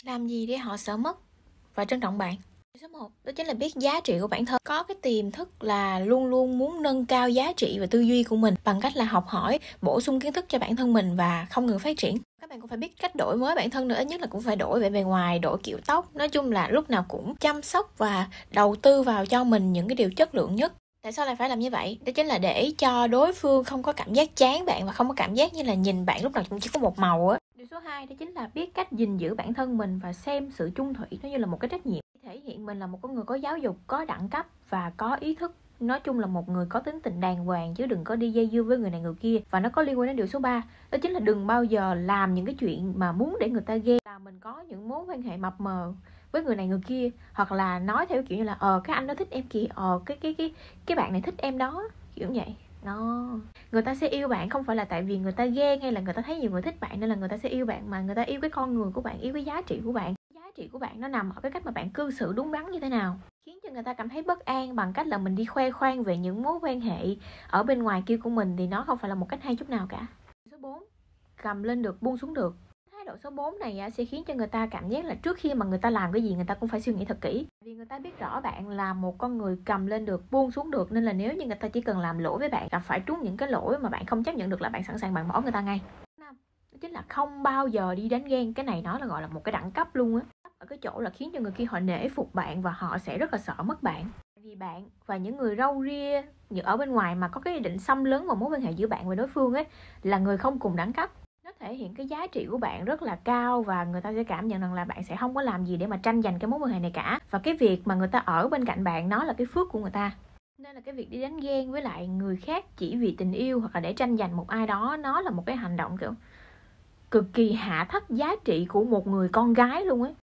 Làm gì để họ sợ mất và trân trọng bạn? Số 1 đó chính là biết giá trị của bản thân. Có cái tiềm thức là luôn luôn muốn nâng cao giá trị và tư duy của mình bằng cách là học hỏi, bổ sung kiến thức cho bản thân mình và không ngừng phát triển. Các bạn cũng phải biết cách đổi mới bản thân nữa, ít nhất là cũng phải đổi vẻ bề ngoài, đổi kiểu tóc. Nói chung là lúc nào cũng chăm sóc và đầu tư vào cho mình những cái điều chất lượng nhất. Tại sao lại phải làm như vậy? Đó chính là để cho đối phương không có cảm giác chán bạn và không có cảm giác như là nhìn bạn lúc nào cũng chỉ có một màu á. Điều số 2 đó chính là biết cách gìn giữ bản thân mình và xem sự chung thủy nó như là một cái trách nhiệm. Thể hiện mình là một con người có giáo dục, có đẳng cấp và có ý thức. Nói chung là một người có tính tình đàng hoàng chứ đừng có đi dây dưa với người này người kia. Và nó có liên quan đến điều số 3, đó chính là đừng bao giờ làm những cái chuyện mà muốn để người ta ghê. Là mình có những mối quan hệ mập mờ với người này người kia, hoặc là nói theo kiểu như là cái anh đó thích em kìa, cái bạn này thích em đó, kiểu vậy. Nó người ta sẽ yêu bạn không phải là tại vì người ta ghen hay là người ta thấy nhiều người thích bạn nên là người ta sẽ yêu bạn, mà người ta yêu cái con người của bạn, yêu cái giá trị của bạn. Giá trị của bạn nó nằm ở cái cách mà bạn cư xử đúng đắn như thế nào, khiến cho người ta cảm thấy bất an bằng cách là mình đi khoe khoang về những mối quan hệ ở bên ngoài kia của mình, thì nó không phải là một cách hay chút nào cả. Số 4, cầm lên được buông xuống được. Thái độ số 4 này sẽ khiến cho người ta cảm giác là trước khi mà người ta làm cái gì người ta cũng phải suy nghĩ thật kỹ. Vì người ta biết rõ bạn là một con người cầm lên được buông xuống được, nên là nếu như người ta chỉ cần làm lỗi với bạn, gặp phải trúng những cái lỗi mà bạn không chấp nhận được là bạn sẵn sàng bạn bỏ người ta ngay. Năm, đó chính là không bao giờ đi đánh ghen. Cái này nó là gọi là một cái đẳng cấp luôn á, ở cái chỗ là khiến cho người kia họ nể phục bạn và họ sẽ rất là sợ mất bạn. Vì bạn và những người râu ria ở bên ngoài mà có cái ý định xâm lấn vào mối quan hệ giữa bạn và đối phương ấy là người không cùng đẳng cấp. Nó thể hiện cái giá trị của bạn rất là cao và người ta sẽ cảm nhận rằng là bạn sẽ không có làm gì để mà tranh giành cái mối quan hệ này cả. Và cái việc mà người ta ở bên cạnh bạn nó là cái phước của người ta. Nên là cái việc đi đánh ghen với lại người khác chỉ vì tình yêu hoặc là để tranh giành một ai đó, nó là một cái hành động kiểu cực kỳ hạ thấp giá trị của một người con gái luôn ấy.